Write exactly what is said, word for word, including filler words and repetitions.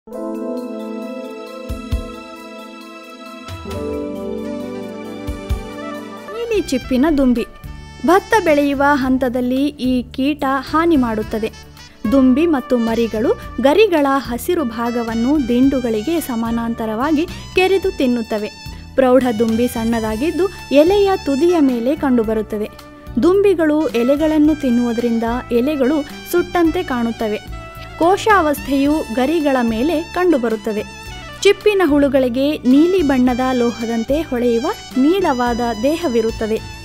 ನೀಲಿ ಚಿಪ್ಪಿನ ದುಂಬಿ. ಭತ್ತ ಬೆಳೆಯುವ ಹಂತದಲ್ಲಿ ಈ ಕೀಟ ಹಾನಿ ಮಾಡುತ್ತದೆ. ದುಂಬಿ ಮತ್ತು ಮರಿಗಳು ಗರಿಗಳ ಹಸಿರು ಭಾಗವನ್ನು ದಿಂಡುಗಳಿಗೆ ಸಮಾನಾಂತರವಾಗಿ ಕೆರೆದು ತಿನ್ನುತ್ತವೆ. ಪ್ರೌಢ ದುಂಬಿ ಸಣ್ಣದಾಗಿದ್ದು ಎಲೆಯ ತುದಿಯ ಮೇಲೆ ಕಂಡುಬರುತ್ತದೆ. ದುಂಬಿಗಳು ಎಲೆಗಳನ್ನು ತಿನ್ನುವುದರಿಂದ ಎಲೆಗಳು ಸುಟ್ಟಂತೆ ಕಾಣುತ್ತವೆ. ಕೋಶಾವಸ್ಥೆಯು ಗರಿಗಳ ಮೇಲೆ ಕಂಡುಬರುತ್ತದೆ. ಚಿಪ್ಪಿನ ಹುಳುಗಳಿಗೆ ನೀಲಿ ಬಣ್ಣದ ಲೋಹದಂತೆ ಹೊಳೆಯುವ ನೀಳವಾದ ದೇಹವಿರುತ್ತದೆ.